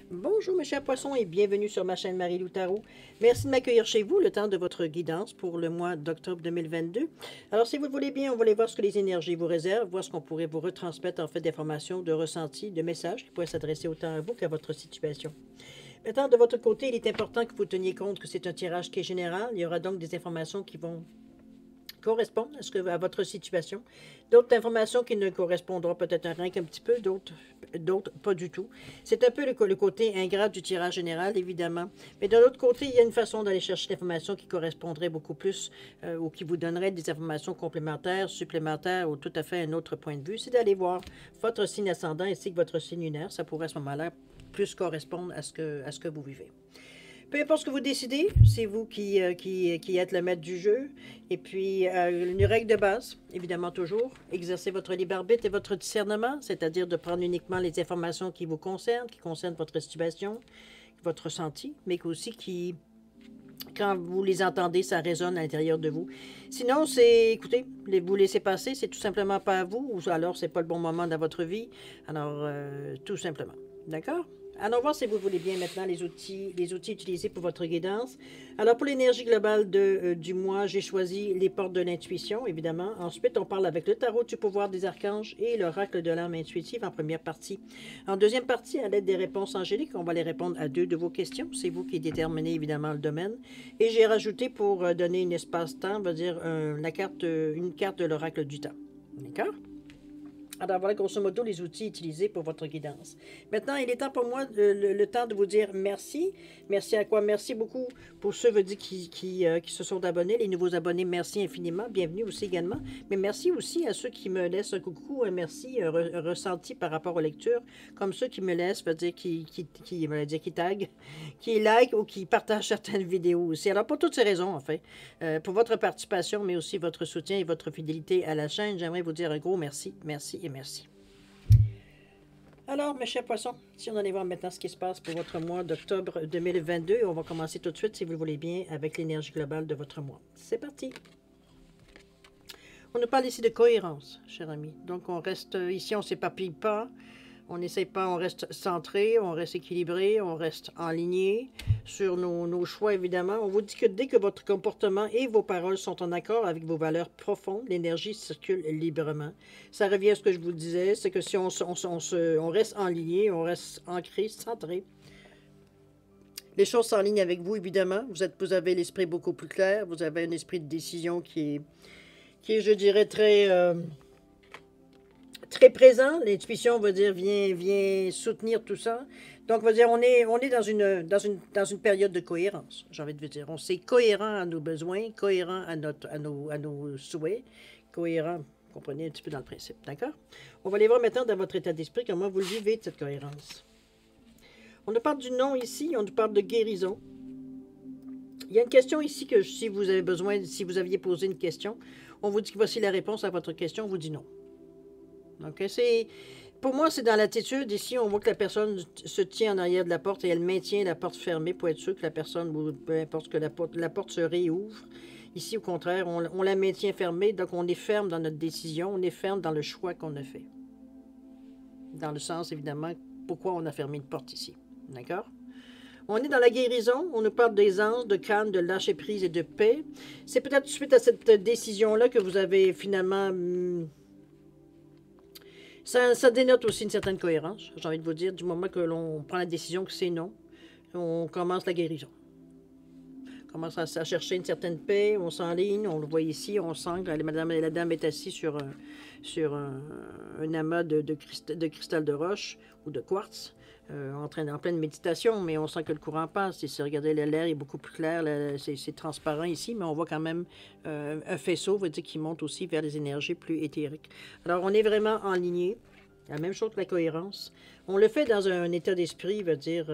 Bonjour mes chers poissons et bienvenue sur ma chaîne Marie-Lou Tarot. Merci de m'accueillir chez vous le temps de votre guidance pour le mois d'octobre 2022. Alors si vous le voulez bien, on va aller voir ce que les énergies vous réservent, voir ce qu'on pourrait vous retransmettre en fait d'informations, de ressentis, de messages qui pourraient s'adresser autant à vous qu'à votre situation. Maintenant, de votre côté, il est important que vous teniez compte que c'est un tirage qui est général. Il y aura donc des informations qui vont correspondent à votre situation. D'autres informations qui ne correspondront peut-être rien qu'un petit peu, d'autres pas du tout. C'est un peu le côté ingrat du tirage général, évidemment. Mais de l'autre côté, il y a une façon d'aller chercher l'information qui correspondrait beaucoup plus ou qui vous donnerait des informations complémentaires, supplémentaires ou tout à fait un autre point de vue. C'est d'aller voir votre signe ascendant ainsi que votre signe lunaire. Ça pourrait à ce moment-là plus correspondre à ce que vous vivez. Peu importe ce que vous décidez, c'est vous qui êtes le maître du jeu. Et puis, une règle de base, évidemment toujours, exercez votre libre arbitre et votre discernement, c'est-à-dire de prendre uniquement les informations qui vous concernent, qui concernent votre situation, votre ressenti, mais aussi qui, quand vous les entendez, ça résonne à l'intérieur de vous. Sinon, c'est, écoutez, vous laissez passer, c'est tout simplement pas à vous, ou alors c'est pas le bon moment dans votre vie. Alors, tout simplement. D'accord? Allons voir si vous voulez bien maintenant les outils utilisés pour votre guidance. Alors, pour l'énergie globale du mois, j'ai choisi les portes de l'intuition, évidemment. Ensuite, on parle avec le tarot du pouvoir des archanges et l'oracle de l'âme intuitive en première partie. En deuxième partie, à l'aide des réponses angéliques, on va les répondre à 2 de vos questions. C'est vous qui déterminez évidemment le domaine. Et j'ai rajouté pour donner un espace-temps, on va dire une carte de l'oracle du temps. D'accord? Alors voilà grosso modo les outils utilisés pour votre guidance. Maintenant, il est temps pour moi, le temps de vous dire merci. Merci à quoi? Merci beaucoup pour ceux qui se sont abonnés, les nouveaux abonnés, merci infiniment. Bienvenue aussi également. Mais merci aussi à ceux qui me laissent un coucou, un merci, un ressenti par rapport aux lectures, comme ceux qui me laissent, qui taguent, qui like ou qui partagent certaines vidéos aussi. Alors pour toutes ces raisons, en fait, pour votre participation, mais aussi votre soutien et votre fidélité à la chaîne, j'aimerais vous dire un gros merci, merci et merci. Alors, mes chers poissons, si on allait voir maintenant ce qui se passe pour votre mois d'octobre 2022, on va commencer tout de suite, si vous le voulez bien, avec l'énergie globale de votre mois. C'est parti! On nous parle ici de cohérence, cher ami. Donc, on reste ici, on ne s'éparpille pas. On n'essaie pas, on reste centré, on reste équilibré, on reste aligné sur nos choix, évidemment. On vous dit que dès que votre comportement et vos paroles sont en accord avec vos valeurs profondes, l'énergie circule librement. Ça revient à ce que je vous disais, c'est que si on reste aligné, on reste ancré, centré, les choses s'enlignent avec vous, évidemment. Vous avez l'esprit beaucoup plus clair, vous avez un esprit de décision qui est je dirais, très présent. L'intuition, on va dire, vient soutenir tout ça. Donc, on va dire, on est dans une période de cohérence, j'ai envie de vous dire. On s'est cohérent à nos besoins, cohérent à nos souhaits, cohérent, vous comprenez un petit peu dans le principe, d'accord? On va aller voir maintenant dans votre état d'esprit comment vous le vivez, cette cohérence. On nous parle du nom ici, on nous parle de guérison. Il y a une question ici que si vous avez besoin, si vous aviez posé une question, on vous dit que voici la réponse à votre question, on vous dit non. Donc, pour moi, c'est dans l'attitude. Ici, on voit que la personne se tient en arrière de la porte et elle maintient la porte fermée pour être sûr que la personne, peu importe que la porte se réouvre. Ici, au contraire, on la maintient fermée. Donc, on est ferme dans notre décision. On est ferme dans le choix qu'on a fait. Dans le sens, évidemment, pourquoi on a fermé une porte ici. D'accord? On est dans la guérison. On nous parle des anges, de calme, de lâcher prise et de paix. C'est peut-être suite à cette décision-là que vous avez finalement... Ça dénote aussi une certaine cohérence, j'ai envie de vous dire, du moment que l'on prend la décision que c'est non, on commence la guérison. On commence à chercher une certaine paix, on s'enligne, on le voit ici, on sent que la dame est assise sur un amas de cristal de roche ou de quartz, en pleine méditation, mais on sent que le courant passe. Et si vous regardez l'air est beaucoup plus clair, c'est transparent ici, mais on voit quand même un faisceau, veut dire, qui monte aussi vers les énergies plus éthériques. Alors, on est vraiment en lignée. La même chose que la cohérence. On le fait dans un état d'esprit, veut dire...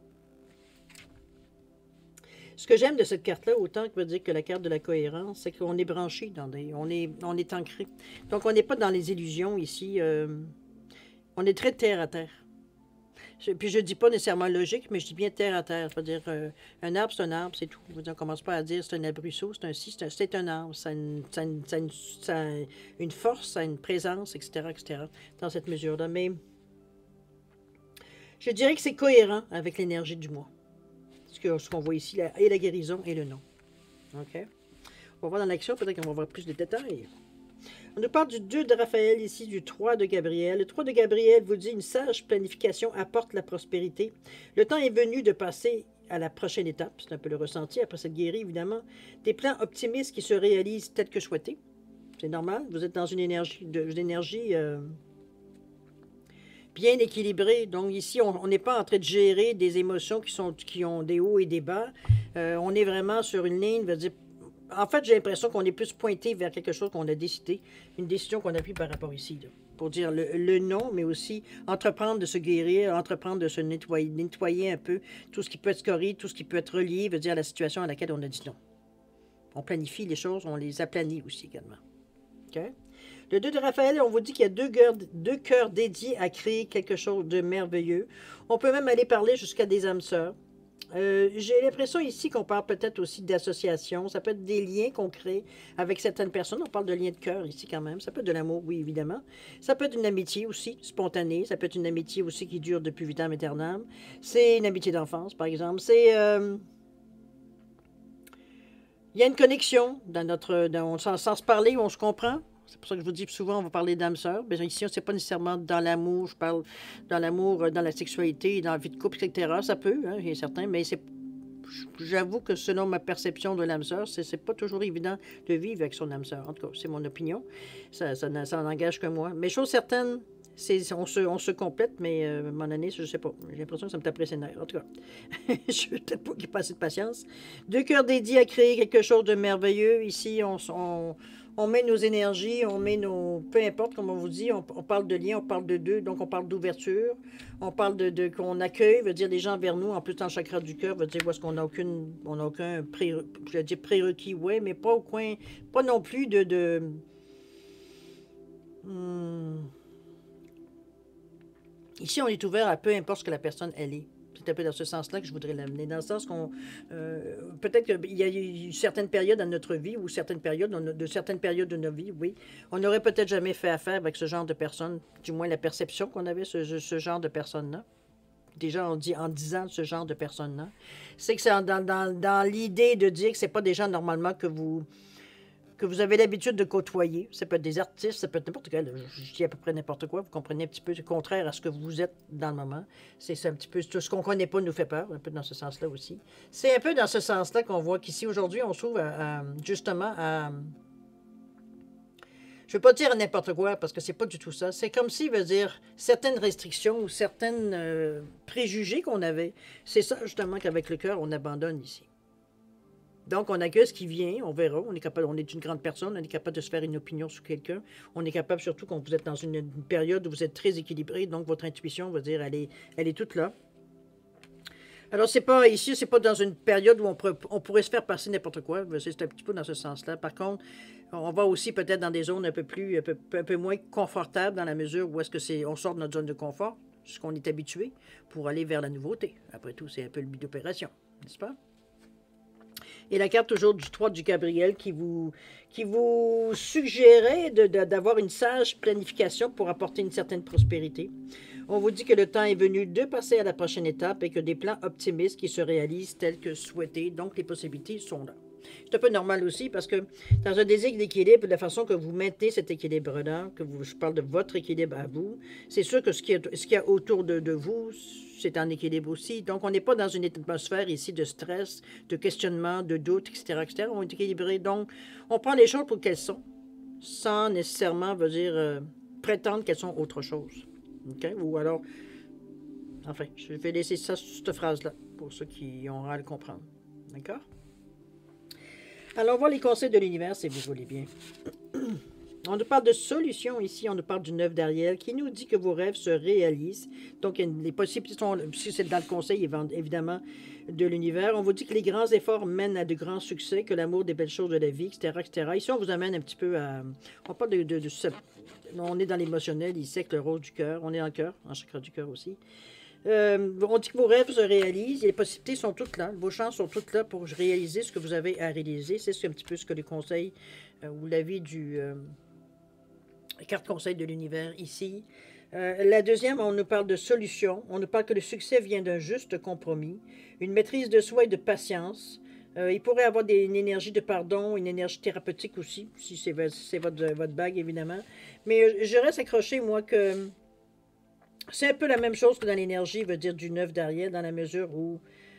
ce que j'aime de cette carte-là, autant que veut dire que la carte de la cohérence, c'est qu'on est branché on est ancré. Donc, on n'est pas dans les illusions ici. On est très terre à terre. Puis je ne dis pas nécessairement logique, mais je dis bien terre à terre. C'est-à-dire, un arbre, c'est un arbre, c'est tout. On ne commence pas à dire c'est un abruisseau, c'est un ci, c'est un arbre. Ça a une force, ça a une présence, etc., etc., dans cette mesure-là. Mais Je dirais que c'est cohérent avec l'énergie du mois. Ce qu'on voit ici, et la guérison et le nom. OK? On va voir dans l'action, peut-être qu'on va voir plus de détails. On nous parle du 2 de Raphaël ici, du 3 de Gabriel. Le 3 de Gabriel vous dit une sage planification apporte la prospérité. Le temps est venu de passer à la prochaine étape. C'est un peu le ressenti après cette guérie, évidemment. Des plans optimistes qui se réalisent tels que souhaités. C'est normal. Vous êtes dans une énergie, bien équilibrée. Donc ici, on n'est pas en train de gérer des émotions qui ont des hauts et des bas. On est vraiment sur une ligne, veut dire. En fait, j'ai l'impression qu'on est plus pointé vers quelque chose qu'on a décidé, une décision qu'on a prise par rapport ici, là, pour dire le non, mais aussi entreprendre de se guérir, entreprendre de se nettoyer un peu tout ce qui peut être scoré, tout ce qui peut être relié, veut dire à la situation à laquelle on a dit non. On planifie les choses, on les aplanit aussi également. OK? Le 2 de Raphaël, on vous dit qu'il y a deux cœurs dédiés à créer quelque chose de merveilleux. On peut même aller parler jusqu'à des âmes sœurs. J'ai l'impression ici qu'on parle peut-être aussi d'associations. Ça peut être des liens qu'on crée avec certaines personnes. On parle de liens de cœur ici quand même. Ça peut être de l'amour, oui, évidemment. Ça peut être une amitié aussi, spontanée. Ça peut être une amitié aussi qui dure depuis vitam aeternam. C'est une amitié d'enfance, par exemple. Il y a une connexion sans se parler, on se comprend. C'est pour ça que je vous dis souvent, on va parler d'âme sœur. Mais ici, c'est pas nécessairement dans l'amour. Je parle dans l'amour, dans la sexualité, dans la vie de couple, etc. Ça peut, hein, il y a certains, mais j'avoue que selon ma perception de l'âme sœur, c'est pas toujours évident de vivre avec son âme sœur. En tout cas, c'est mon opinion. Ça n'engage que moi. Mais chose certaine, on se complète, mais à un moment donné, je sais pas. J'ai l'impression que ça me taperait ses nerfs. En tout cas, je vais peut-être pas qu'il passe de patience. 2 cœurs dédiés à créer quelque chose de merveilleux. Ici, on met nos énergies, on met nos... Peu importe, comme on vous dit, on parle de lien, on parle de deux, donc on parle d'ouverture, on parle de qu'on accueille, veut dire les gens vers nous, en plus dans le chakra du cœur, veut dire où est-ce qu'on n'a aucun prérequis, ouais, mais pas au coin, pas non plus Ici, on est ouvert à peu importe ce que la personne, elle est. C'est un peu dans ce sens-là que je voudrais l'amener. Dans le sens qu'on... peut-être qu'il y a eu certaines périodes dans notre vie, ou certaines périodes de nos vies, oui. On n'aurait peut-être jamais fait affaire avec ce genre de personnes, du moins la perception qu'on avait, ce genre de personnes-là. Déjà, en disant ce genre de personnes-là. C'est que c'est dans l'idée de dire que c'est pas des gens normalement que vous avez l'habitude de côtoyer. Ça peut être des artistes, ça peut être n'importe quel. Je dis à peu près n'importe quoi. Vous comprenez un petit peu le contraire à ce que vous êtes dans le moment. C'est un petit peu tout ce qu'on ne connaît pas nous fait peur, un peu dans ce sens-là aussi. C'est un peu dans ce sens-là qu'on voit qu'ici, aujourd'hui, on se trouve justement à... Je ne veux pas dire n'importe quoi, parce que c'est pas du tout ça. C'est comme si, veut dire, certaines restrictions ou certaines préjugés qu'on avait, c'est ça, justement, qu'avec le cœur, on abandonne ici. Donc, on accueille ce qui vient, on verra. On est une grande personne, on est capable de se faire une opinion sur quelqu'un. On est capable, surtout quand vous êtes dans une période où vous êtes très équilibré, donc votre intuition, va dire, elle est toute là. Alors, c'est pas dans une période où on pourrait se faire passer n'importe quoi. C'est un petit peu dans ce sens-là. Par contre, on va aussi peut-être dans des zones un peu moins confortables dans la mesure où on sort de notre zone de confort, ce qu'on est habitué, pour aller vers la nouveauté. Après tout, c'est un peu le but d'opération, n'est-ce pas? Et la carte toujours du 3 du Gabriel qui vous suggérait d'avoir une sage planification pour apporter une certaine prospérité. On vous dit que le temps est venu de passer à la prochaine étape et que des plans optimistes qui se réalisent tels que souhaités. Donc, les possibilités sont là. C'est un peu normal aussi parce que dans un désir d'équilibre, de la façon que vous maintenez cet équilibre-là, je parle de votre équilibre à vous, c'est sûr que ce qu'il y a autour de vous, c'est en équilibre aussi. Donc, on n'est pas dans une atmosphère ici de stress, de questionnement, de doute, etc., etc. On est équilibré. Donc, on prend les choses pour qu'elles sont, sans nécessairement, prétendre qu'elles sont autre chose. OK? Ou alors, enfin, je vais laisser ça sur cette phrase-là, pour ceux qui auront à le comprendre. D'accord? Alors, on voit les conseils de l'univers, si vous voulez bien. On nous parle de solutions ici, on nous parle du 9 d'Ariel qui nous dit que vos rêves se réalisent. Donc, les possibilités sont, si c'est dans le conseil, évidemment, de l'univers. On vous dit que les grands efforts mènent à de grands succès, que l'amour des belles choses de la vie, etc., etc. Ici, on vous amène un petit peu à... On parle on est dans l'émotionnel, ici, avec le rôle du cœur. On est dans le cœur, en chakra du cœur aussi. On dit que vos rêves se réalisent, et les possibilités sont toutes là, vos chances sont toutes là pour réaliser ce que vous avez à réaliser. C'est un petit peu ce que les conseils ou l'avis du carte conseil de l'univers ici. La deuxième, on nous parle de solution. On nous parle que le succès vient d'un juste compromis, une maîtrise de soi et de patience. Il pourrait avoir une énergie de pardon, une énergie thérapeutique aussi, si c'est votre bague, évidemment. Mais je reste accroché, moi, que c'est un peu la même chose que dans l'énergie, veut dire du neuf d'Ariel, dans la mesure où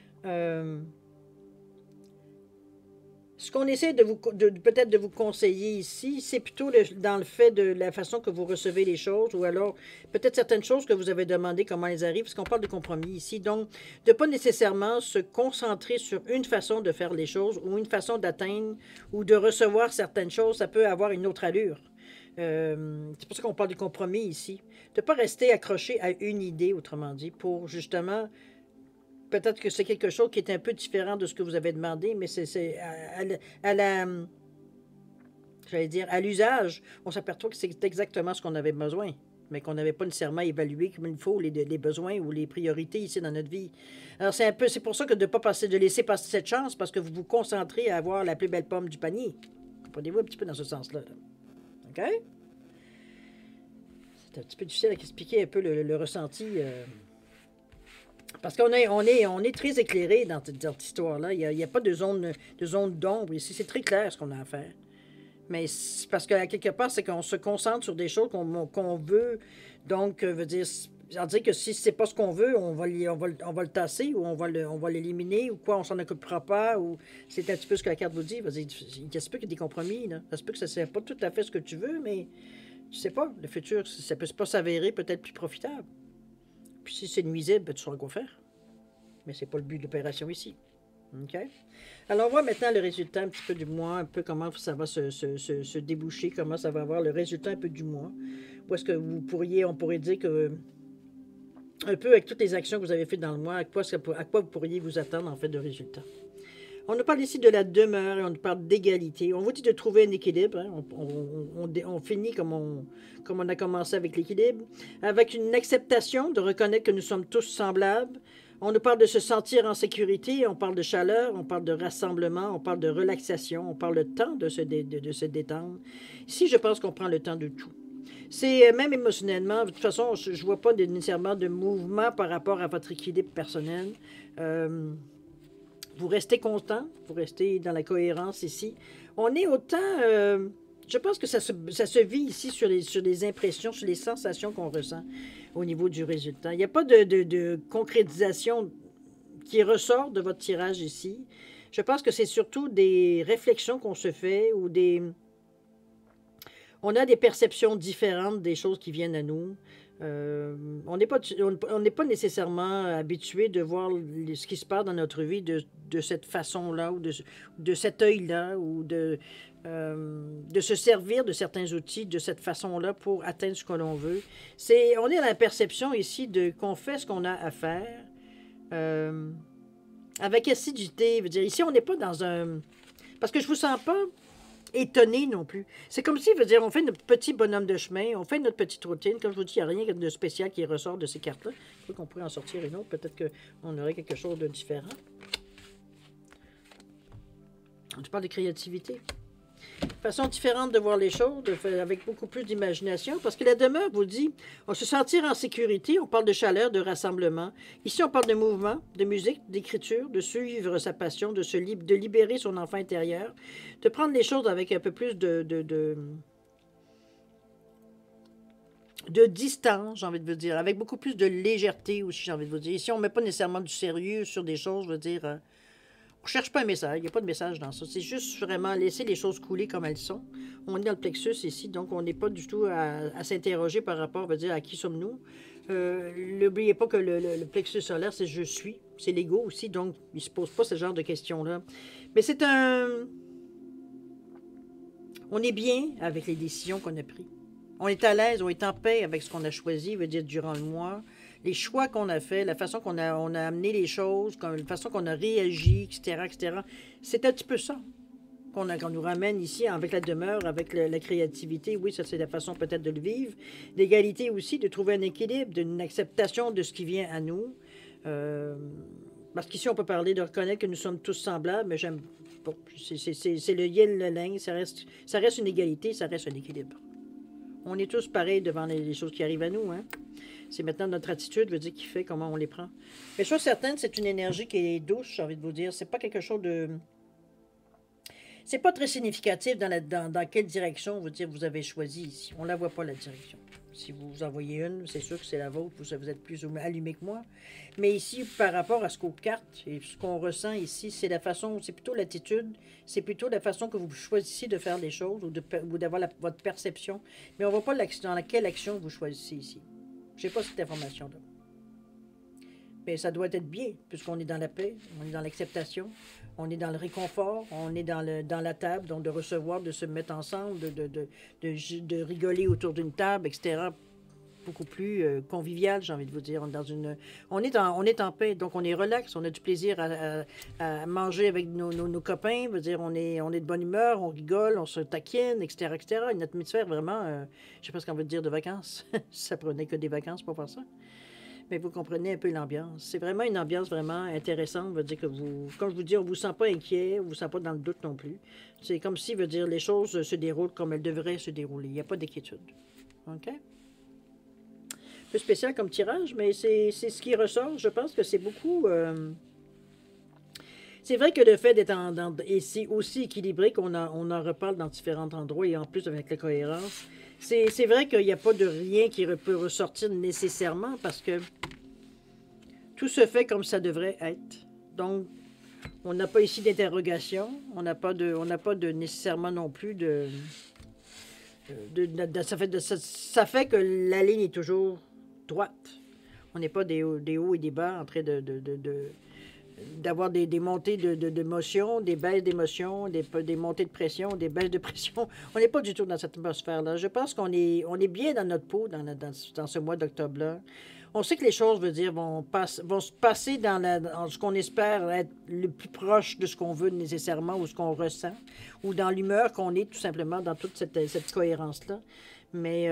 ce qu'on essaie peut-être de vous conseiller ici, c'est plutôt dans le fait de la façon que vous recevez les choses, ou alors peut-être certaines choses que vous avez demandées, comment elles arrivent, parce qu'on parle de compromis ici. Donc, de ne pas nécessairement se concentrer sur une façon de faire les choses, ou une façon d'atteindre, ou de recevoir certaines choses, ça peut avoir une autre allure. C'est pour ça qu'on parle de compromis ici. De ne pas rester accroché à une idée, autrement dit, pour justement... Peut-être que c'est quelque chose qui est un peu différent de ce que vous avez demandé, mais c'est j'allais dire, à l'usage, on s'aperçoit que c'est exactement ce qu'on avait besoin, mais qu'on n'avait pas nécessairement évalué comme il faut les besoins ou les priorités ici dans notre vie. Alors c'est pour ça que de laisser passer cette chance, parce que vous vous concentrez à avoir la plus belle pomme du panier. Comprenez-vous un petit peu dans ce sens-là. OK? C'est un petit peu difficile à expliquer un peu le ressenti. Parce qu'on est très éclairé dans cette histoire-là. Il n'y a pas de zone d'ombre ici. C'est très clair ce qu'on a à faire. Mais c'est parce qu'à quelque part, c'est qu'on se concentre sur des choses qu'on veut. Donc, veut dire, que si c'est pas ce qu'on veut, on va le tasser ou on va l'éliminer ou quoi, on s'en occupera pas. Ou c'est un petit peu ce que la carte vous dit. Ça se peut qu'il y ait des compromis. Là. Ça se peut que ça ne soit pas tout à fait ce que tu veux, mais tu sais pas. Le futur, ça peut pas s'avérer peut-être plus profitable. Puis si c'est nuisible, ben, tu sauras quoi faire. Mais c'est pas le but de l'opération ici. OK? Alors, on voit maintenant le résultat un petit peu du mois, un peu comment ça va se déboucher, comment ça va avoir le résultat un peu du mois. Où est-ce que on pourrait dire que, un peu avec toutes les actions que vous avez faites dans le mois, à quoi vous pourriez vous attendre en fait de résultat. On nous parle ici de la demeure et on nous parle d'égalité. On vous dit de trouver un équilibre. Hein? On finit comme on a commencé avec l'équilibre. Avec une acceptation de reconnaître que nous sommes tous semblables. On nous parle de se sentir en sécurité. On parle de chaleur. On parle de rassemblement. On parle de relaxation. On parle de temps de se détendre. Ici, je pense qu'on prend le temps de tout. C'est même émotionnellement. De toute façon, je ne vois pas nécessairement de mouvement par rapport à votre équilibre personnel. Vous restez constant, vous restez dans la cohérence ici. On est autant... je pense que ça se vit ici sur les impressions, sur les sensations qu'on ressent au niveau du résultat. Il n'y a pas de concrétisation qui ressort de votre tirage ici. Je pense que c'est surtout des réflexions qu'on se fait ou on a des perceptions différentes des choses qui viennent à nous. On n'est pas nécessairement habitué de voir ce qui se passe dans notre vie de cette façon-là ou de cet œil-là ou de se servir de certains outils de cette façon-là pour atteindre ce que l'on veut. On est dans la perception ici qu'on fait ce qu'on a à faire avec assiduité. Veut dire, ici, on n'est pas dans un... Parce que je vous sens pas étonné non plus. C'est comme si, veut dire, on fait notre petit bonhomme de chemin, on fait notre petite routine. Comme je vous dis, il n'y a rien de spécial qui ressort de ces cartes-là. Je crois qu'on pourrait en sortir une autre. Peut-être qu'on aurait quelque chose de différent. Tu parles de créativité. Façon différente de voir les choses, avec beaucoup plus d'imagination, parce que la demeure vous dit, on se sentir en sécurité, on parle de chaleur, de rassemblement. Ici, on parle de mouvement, de musique, d'écriture, de suivre sa passion, de libérer son enfant intérieur, de prendre les choses avec un peu plus de distance, j'ai envie de vous dire, avec beaucoup plus de légèreté aussi, j'ai envie de vous dire. Ici, on ne met pas nécessairement du sérieux sur des choses, je veux dire... on ne cherche pas un message, il n'y a pas de message dans ça. C'est juste vraiment laisser les choses couler comme elles sont. On est dans le plexus ici, donc on n'est pas du tout à s'interroger par rapport, à dire, à qui sommes-nous. N'oubliez pas que le plexus solaire, c'est je suis. C'est l'ego aussi, donc il ne se pose pas ce genre de questions-là. Mais c'est on est bien avec les décisions qu'on a prises. On est à l'aise, on est en paix avec ce qu'on a choisi, veut dire durant le mois. Les choix qu'on a faits, la façon qu'on a amené les choses, la façon qu'on a réagi, etc., etc. C'est un petit peu ça qu'on nous ramène ici avec la demeure, avec la créativité. Oui, ça c'est la façon peut-être de le vivre. L'égalité aussi, de trouver un équilibre, d'une acceptation de ce qui vient à nous. Parce qu'ici, on peut parler de reconnaître que nous sommes tous semblables, mais j'aime pas. C'est le yin, le yang, ça reste une égalité, ça reste un équilibre. On est tous pareils devant les choses qui arrivent à nous, hein? C'est maintenant notre attitude, veut dire, qui fait comment on les prend. Mais chose certaine, c'est une énergie qui est douce, j'ai envie de vous dire. C'est pas quelque chose de... C'est pas très significatif dans quelle direction, vous dire, vous avez choisi ici. On la voit pas, la direction. Si vous en voyez une, c'est sûr que c'est la vôtre, vous êtes plus allumé que moi. Mais ici, par rapport à ce qu'aux cartes et ce qu'on ressent ici, c'est la façon, c'est plutôt l'attitude, c'est plutôt la façon que vous choisissez de faire les choses ou d'avoir votre perception. Mais on ne voit pas dans quelle action vous choisissez ici. Je n'ai pas cette information-là. Mais ça doit être bien, puisqu'on est dans la paix, on est dans l'acceptation, on est dans le réconfort, on est dans la table, donc de recevoir, de se mettre ensemble, de rigoler autour d'une table, etc. Beaucoup plus convivial, j'ai envie de vous dire. On est en paix, donc on est relax, on a du plaisir à manger avec nos copains, veut dire, on est de bonne humeur, on rigole, on se taquine, etc., etc. Une atmosphère vraiment, je ne sais pas ce qu'on veut dire de vacances. Ça prenait que des vacances pour faire ça. Mais vous comprenez un peu l'ambiance. C'est vraiment une ambiance vraiment intéressante. Veut dire que comme je vous dis, on ne vous sent pas inquiet, on ne vous sent pas dans le doute non plus. C'est comme si, veut dire, les choses se déroulent comme elles devraient se dérouler. Il n'y a pas d'inquiétude. OK? Un peu spécial comme tirage, mais c'est ce qui ressort. Je pense que c'est beaucoup... C'est vrai que le fait d'être et c'est aussi équilibré qu'on on en reparle dans différents endroits et en plus avec la cohérence. C'est vrai qu'il n'y a pas de rien qui peut ressortir nécessairement parce que tout se fait comme ça devrait être. Donc, on n'a pas ici d'interrogation, on n'a pas de nécessairement non plus ça fait que la ligne est toujours droite. On n'est pas des hauts et des bas en train d'avoir des montées d'émotions, des baisses d'émotions, des montées de pression, des baisses de pression. On n'est pas du tout dans cette atmosphère-là. Je pense qu'on est bien dans notre peau dans ce mois d'octobre-là. On sait que les choses, veut dire, vont se passer dans ce qu'on espère être le plus proche de ce qu'on veut nécessairement ou ce qu'on ressent, ou dans l'humeur qu'on est tout simplement dans toute cette cohérence-là. Mais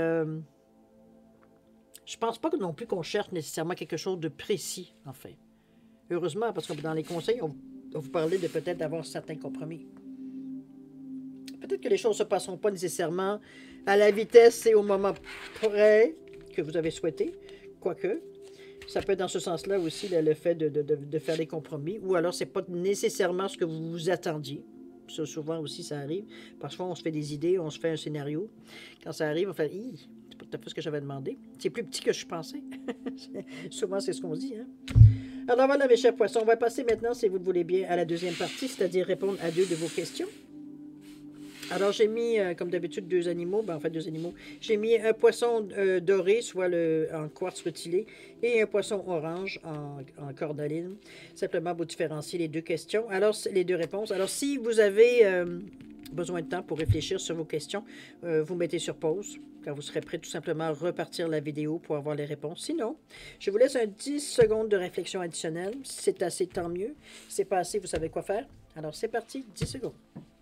je pense pas non plus qu'on cherche nécessairement quelque chose de précis, en fait. Heureusement, parce que dans les conseils, on vous parlait de peut-être avoir certains compromis. Peut-être que les choses ne se passeront pas nécessairement à la vitesse et au moment près que vous avez souhaité, quoique. Ça peut être dans ce sens-là aussi le fait de faire des compromis, ou alors c'est pas nécessairement ce que vous vous attendiez. Ça, souvent aussi, ça arrive. Parfois, on se fait des idées, on se fait un scénario. Quand ça arrive, on fait « c'est pas tout à fait ce que j'avais demandé. C'est plus petit que je pensais. » Souvent, c'est ce qu'on dit, hein? Alors voilà, mes chers poissons, on va passer maintenant, si vous le voulez bien, à la deuxième partie, c'est-à-dire répondre à 2 de vos questions. Alors, j'ai mis, comme d'habitude, 2 animaux, ben, en fait 2 animaux. J'ai mis un poisson doré, soit en quartz rutilé, et un poisson orange en cornaline, simplement pour différencier les 2 questions. Alors, les 2 réponses. Alors, si vous avez besoin de temps pour réfléchir sur vos questions, vous mettez sur pause. Quand vous serez prêt, tout simplement à repartir la vidéo pour avoir les réponses. Sinon, je vous laisse un 10 secondes de réflexion additionnelle. Si c'est assez, tant mieux. Si c'est pas assez, vous savez quoi faire. Alors, c'est parti, 10 secondes.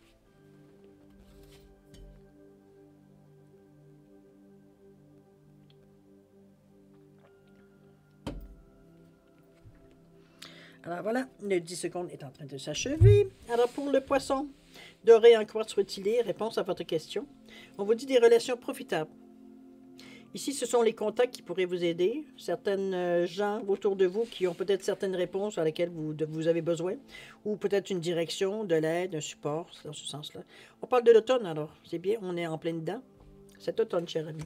Alors voilà, le 10 secondes est en train de s'achever. Alors pour le poisson doré en quartz rutilé, réponse à votre question. On vous dit des relations profitables. Ici, ce sont les contacts qui pourraient vous aider. Certaines gens autour de vous qui ont peut-être certaines réponses à lesquelles vous avez besoin. Ou peut-être une direction, de l'aide, un support, dans ce sens-là. On parle de l'automne alors. C'est bien, on est en plein dedans. Cet automne, cher ami.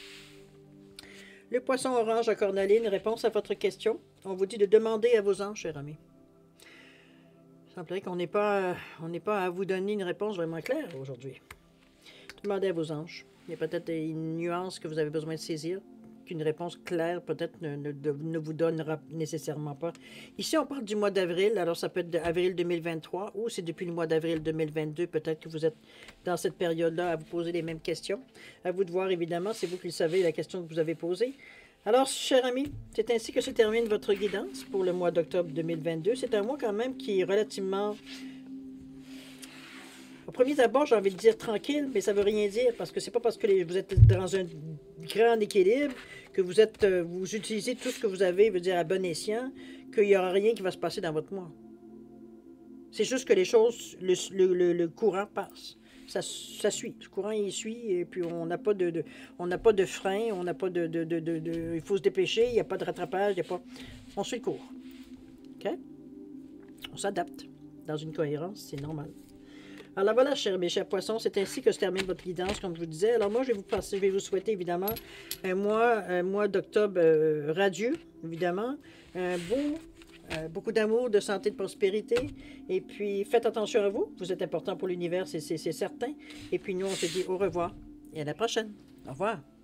Le poisson orange à cornaline, réponse à votre question. On vous dit de demander à vos anges, cher ami. Il semblerait qu'on n'est pas à vous donner une réponse vraiment claire aujourd'hui. Demandez à vos anges. Il y a peut-être une nuance que vous avez besoin de saisir, qu'une réponse claire peut-être ne vous donnera nécessairement pas. Ici, on parle du mois d'avril, alors ça peut être d'avril 2023 ou c'est depuis le mois d'avril 2022, peut-être que vous êtes dans cette période-là à vous poser les mêmes questions. À vous de voir, évidemment, c'est vous qui le savez, la question que vous avez posée. Alors, cher ami, c'est ainsi que se termine votre guidance pour le mois d'octobre 2022. C'est un mois quand même qui est relativement... Au premier abord, j'ai envie de dire tranquille, mais ça ne veut rien dire, parce que c'est pas parce que vous êtes dans un grand équilibre que vous utilisez tout ce que vous avez, veut dire à bon escient, qu'il n'y aura rien qui va se passer dans votre mois. C'est juste que les choses, le courant passe. ça suit. Le courant, il suit, et puis on n'a pas on n'a pas de frein, on n'a pas il faut se dépêcher, il n'y a pas de rattrapage, il y a pas... On suit le cours. OK? On s'adapte dans une cohérence, c'est normal. Alors voilà, mes chers poissons, c'est ainsi que se termine votre guidance, comme je vous disais. Alors moi, je vais vous souhaiter évidemment un mois d'octobre radieux, évidemment, beaucoup d'amour, de santé, de prospérité. Et puis, faites attention à vous. Vous êtes important pour l'univers, c'est certain. Et puis, nous, on se dit au revoir et à la prochaine. Au revoir.